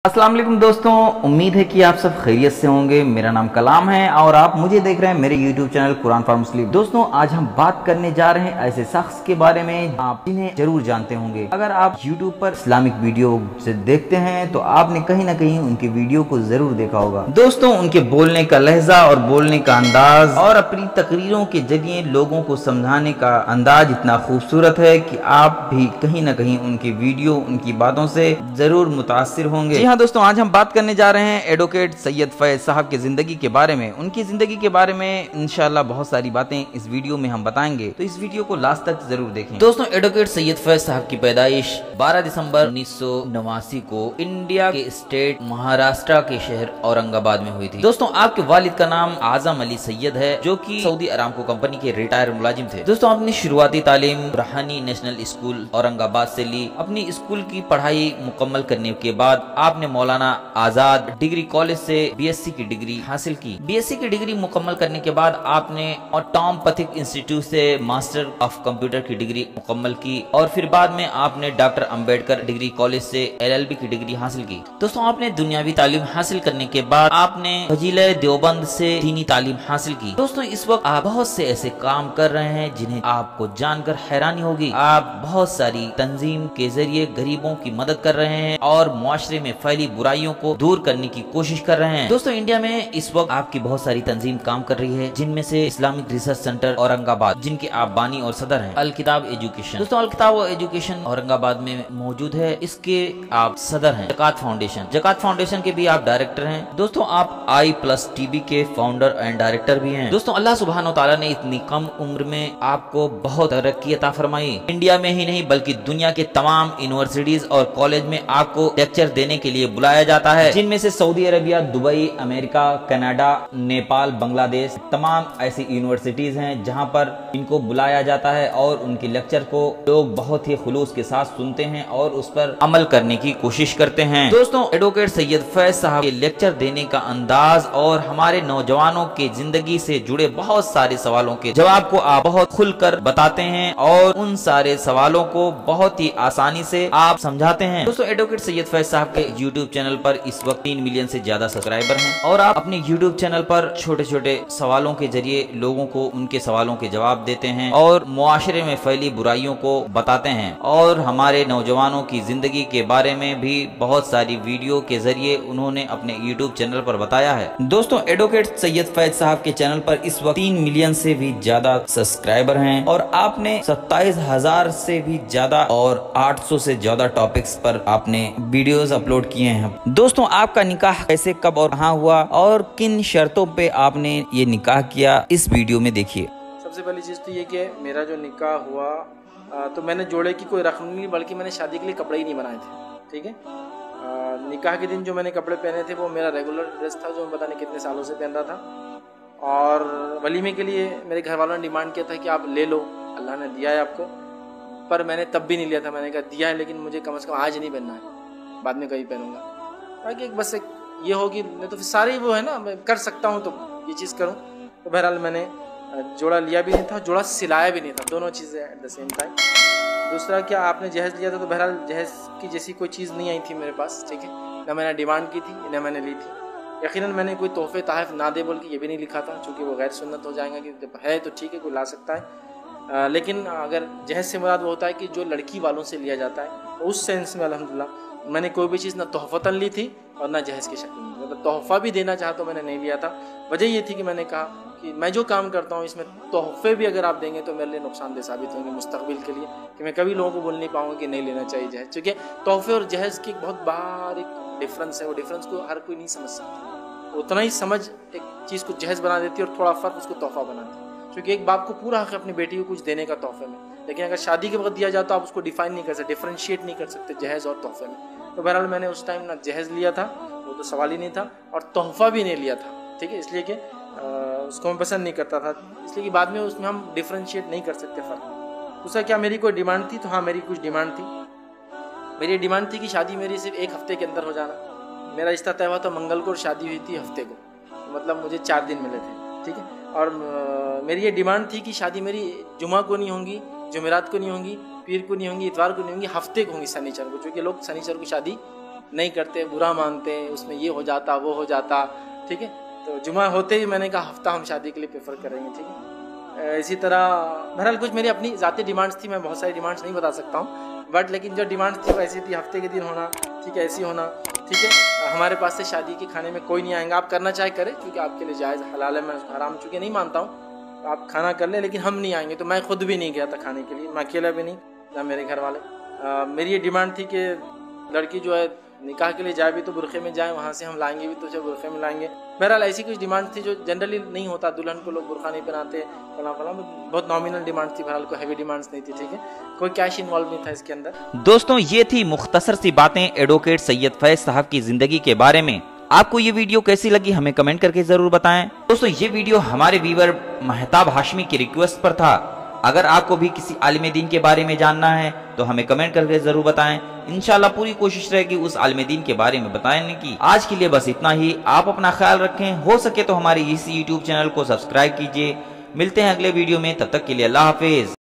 अस्सलाम वालेकुम दोस्तों, उम्मीद है कि आप सब खैरियत से होंगे। मेरा नाम कलाम है और आप मुझे देख रहे हैं मेरे YouTube channel Quran for Muslim. दोस्तों, आज हम बात करने जा रहे हैं ऐसे शख्स के बारे में आप जिन्हें जरूर जानते होंगे। अगर आप YouTube पर इस्लामिक वीडियो से देखते हैं तो आपने कहीं ना कहीं उनके वीडियो को जरूर देखा होगा। दोस्तों, उनके बोलने का लहजा और बोलने का अंदाज और अपनी तकरीरों के जरिए लोगों को समझाने का अंदाज इतना खूबसूरत है कि आप भी कहीं ना कहीं उनके वीडियो, उनकी बातों से जरूर मुतासिर होंगे। जी हाँ दोस्तों, आज हम बात करने जा रहे हैं एडवोकेट सैयद फैज साहब की जिंदगी के बारे में। उनकी जिंदगी के बारे में इंशाल्लाह बहुत सारी बातें इस वीडियो में हम बताएंगे, तो इस वीडियो को लास्ट तक जरूर देखें। दोस्तों, एडवोकेट सैयद फैज साहब की पैदाइश 12 दिसंबर 1989 को इंडिया के स्टेट महाराष्ट्र के शहर औरंगाबाद में हुई थी। दोस्तों, आपके वालिद का नाम आजम अली सैयद है, जो की सऊदी अरामको कंपनी के रिटायर मुलाजिम थे। दोस्तों, अपनी शुरुआती तालीम रहानी नेशनल स्कूल औरंगाबाद से ली। अपनी स्कूल की पढ़ाई मुकम्मल करने के बाद आपने मौलाना आजाद डिग्री कॉलेज से बीएससी की डिग्री हासिल की। बीएससी की डिग्री मुकम्मल करने के बाद आपने टॉम पथिक इंस्टीट्यूट से मास्टर ऑफ कंप्यूटर की डिग्री मुकम्मल की और फिर बाद में आपने डॉक्टर अंबेडकर डिग्री कॉलेज से एलएलबी की डिग्री हासिल की। दोस्तों, आपने दुनियावी तालीम हासिल करने के बाद आपने फजीले देवबंद से दीनी तालीम हासिल की। दोस्तों, इस वक्त आप बहुत से ऐसे काम कर रहे हैं जिन्हें आपको जानकर हैरानी होगी। आप बहुत सारी तंजीम के जरिए गरीबों की मदद कर रहे हैं और मुआशरे में फैली बुराइयों को दूर करने की कोशिश कर रहे हैं। दोस्तों, इंडिया में इस वक्त आपकी बहुत सारी तंजीम काम कर रही है, जिनमें से इस्लामिक रिसर्च सेंटर औरंगाबाद, जिनके आप बानी और सदर हैं। अल किताब एजुकेशन, दोस्तों अल किताब एजुकेशन औरंगाबाद में मौजूद है, इसके आप सदर हैं। जकात फाउंडेशन के भी आप डायरेक्टर हैं। दोस्तों, आप I+TB के फाउंडर एंड डायरेक्टर भी हैं। दोस्तों, अल्लाह सुब्हानो तआला ने इतनी कम उम्र में आपको बहुत तरक्की अता फरमाई। इंडिया में ही नहीं बल्कि दुनिया के तमाम यूनिवर्सिटीज और कॉलेज में आपको लेक्चर देने के लिए बुलाया जाता है, जिनमें से Saudi Arabia, Dubai, America, Canada, Nepal, Bangladesh, तमाम ऐसी यूनिवर्सिटीज हैं जहां पर इनको बुलाया जाता है और उनके लेक्चर को लोग बहुत ही खुलूस के साथ सुनते हैं और उस पर अमल करने की कोशिश करते हैं। दोस्तों, एडवोकेट सैयद फैज साहब के लेक्चर देने का अंदाज और हमारे नौजवानों के जिंदगी से जुड़े बहुत सारे सवालों के जवाब को आप बहुत खुलकर बताते हैं और उन सारे सवालों को बहुत ही आसानी से आप समझाते हैं। दोस्तों, एडवोकेट सैयद फैज साहब के YouTube चैनल पर इस वक्त 3 मिलियन से ज्यादा सब्सक्राइबर हैं और आप अपने YouTube चैनल पर छोटे छोटे सवालों के जरिए लोगों को उनके सवालों के जवाब देते हैं और मुआशरे में फैली बुराइयों को बताते हैं और हमारे नौजवानों की जिंदगी के बारे में भी बहुत सारी वीडियो के जरिए उन्होंने अपने YouTube चैनल पर बताया है। दोस्तों, एडवोकेट सैयद फैज साहब के चैनल पर इस वक्त 3 मिलियन से भी ज्यादा सब्सक्राइबर हैं और आपने 27,000 से भी ज्यादा और 800 से ज्यादा टॉपिक्स पर आपने वीडियोस अपलोड किए हैं। दोस्तों, आपका निकाह कैसे, कब और कहाँ हुआ और किन शर्तों पे आपने ये निकाह किया, इस वीडियो में देखिए। सबसे पहली चीज़ तो ये कि मेरा जो निकाह हुआ तो मैंने जोड़े की कोई रस्म नहीं, बल्कि मैंने शादी के लिए कपड़े ही नहीं बनाए थे। ठीक है, निकाह के दिन जो मैंने कपड़े पहने थे वो मेरा रेगुलर ड्रेस था, जो मैं पता नहीं कितने सालों से पहन रहा था। और वलीमे के लिए मेरे घर वालों ने डिमांड किया था कि आप ले लो, अल्लाह ने दिया है आपको, पर मैंने तब भी नहीं लिया था। मैंने कहा दिया है लेकिन मुझे कम से कम आज नहीं पहनना है, बाद में कभी पहनूंगा। ताकि बस एक ये होगी, नहीं तो फिर सारे वो है ना, मैं कर सकता हूँ तो ये चीज़ करूँ। तो बहरहाल मैंने जोड़ा लिया भी नहीं था, जोड़ा सिलाया भी नहीं था, दोनों चीज़ें एट द सेम टाइम। दूसरा क्या, आपने जहेज़ लिया था तो बहरहाल जहेज़ की जैसी कोई चीज़ नहीं आई थी मेरे पास। ठीक है, ना मैंने डिमांड की थी ना मैंने ली थी। यकीनन मैंने कोई तोहफे तहफ़ ना दे बोल के ये भी नहीं लिखा था, चूँकि वो गैर सुन्नत हो जाएगा कि जब है तो ठीक है कोई ला सकता है। लेकिन अगर जहेज़ से मुराद वो होता है कि जो लड़की वालों से लिया जाता है, तो उस सेंस में अल्हम्दुलिल्लाह मैंने कोई भी चीज़ ना तोहफ़तन ली थी और ना जहेज़ की शक्ल में। मतलब तोहफ़ा भी देना चाहा तो मैंने नहीं लिया था। वजह ये थी कि मैंने कहा कि मैं जो काम करता हूँ इसमें तोहफ़े भी अगर आप देंगे तो मेरे लिए नुकसानदेह साबित होंगे मुस्तक़बिल के लिए, कि मैं कभी लोगों को बोल नहीं पाऊँगा कि नहीं लेना चाहिए जहेज़। क्योंकि तोहफ़े और जहेज़ की बहुत बारीक डिफरेंस है, वो डिफरेंस को हर कोई नहीं समझ सकता। उतना ही समझ एक चीज़ को जहेज़ बना देती है और थोड़ा फ़र्क उसको तोहफ़ा बनाती है। क्योंकि एक बाप को पूरा हक़ है अपनी बेटी को कुछ देने का तोहफ़े में, लेकिन अगर शादी के वक्त दिया जाए तो आप उसको डिफ़ाइन नहीं कर सकते, डिफ्रेंशिएट नहीं कर सकते जहेज़ और तोहफ़े में। तो बहरहाल मैंने उस टाइम ना जहेज़ लिया था, वो तो सवाल ही नहीं था, और तोहफ़ा भी नहीं लिया था। ठीक है, इसलिए कि उसको मैं पसंद नहीं करता था, इसलिए कि बाद में उसमें हम डिफ्रेंशिएट नहीं कर सकते फ़र्क। दूसरा क्या, मेरी कोई डिमांड थी तो हाँ, मेरी कुछ डिमांड थी। मेरी डिमांड थी कि शादी मेरी सिर्फ 1 हफ़्ते के अंदर हो जाना। मेरा रिश्ता तय हुआ था मंगल को और शादी हुई थी हफ्ते को, मतलब मुझे 4 दिन मिले थे। ठीक है, और मेरी ये डिमांड थी कि शादी मेरी जुमा को नहीं होंगी, जुमेरात को नहीं होंगी, पीर को नहीं होंगी, इतवार को नहीं होंगी, हफ्ते को होंगी, शनिचर को, क्योंकि लोग शनिचर को शादी नहीं करते, बुरा मानते, उसमें ये हो जाता वो हो जाता, ठीक है। तो जुमा होते ही मैंने कहा हफ्ता हम शादी के लिए प्रेफर करेंगे, ठीक है। इसी तरह बहरहाल कुछ मेरी अपनी ज़ाती डिमांड्स थी, मैं बहुत सारी डिमांड्स नहीं बता सकता हूँ, बट लेकिन जो डिमांड्स थी वो ऐसी थी, हफ्ते के दिन होना, ठीक है, ऐसी होना, ठीक है। हमारे पास से शादी के खाने में कोई नहीं आएगा, आप करना चाहे करें क्योंकि आपके लिए जायज़ हलाल है, मैं हराम चूँकि नहीं मानता हूँ, आप खाना कर ले, लेकिन हम नहीं आएंगे। तो मैं खुद भी नहीं गया था खाने के लिए, मैं अकेला भी नहीं, ना मेरे घर वाले। मेरी ये डिमांड थी कि लड़की जो है निकाह के लिए जाए भी तो बुरखे में जाए, वहाँ से हम लाएंगे भी तो जो बुरखे में लाएंगे। बहरहाल ऐसी कुछ डिमांड थी जो जनरली नहीं होता, दुल्हन को लोग बुरखा नहीं पहनाते, फला फला, बहुत नॉमिनल डिमांड थी, बहरहाल कोई हैवी डिमांड्स नहीं थी, ठीक है, कोई कैश इन्वॉल्व नहीं था इसके अंदर। दोस्तों ये थी मुख्तसर सी बातें एडवोकेट सैयद फैज साहब की जिंदगी के बारे में। आपको ये वीडियो कैसी लगी हमें कमेंट करके जरूर बताएं। दोस्तों ये वीडियो हमारे व्यूअर महताब हाशमी की रिक्वेस्ट पर था। अगर आपको भी किसी आलिम दीन के बारे में जानना है तो हमें कमेंट करके जरूर बताएं। इंशाल्लाह पूरी कोशिश रहेगी उस आलिम दीन के बारे में बताने की। आज के लिए बस इतना ही। आप अपना ख्याल रखें, हो सके तो हमारे इस यूट्यूब चैनल को सब्सक्राइब कीजिए। मिलते हैं अगले वीडियो में, तब तक के लिए अल्लाह हाफिज।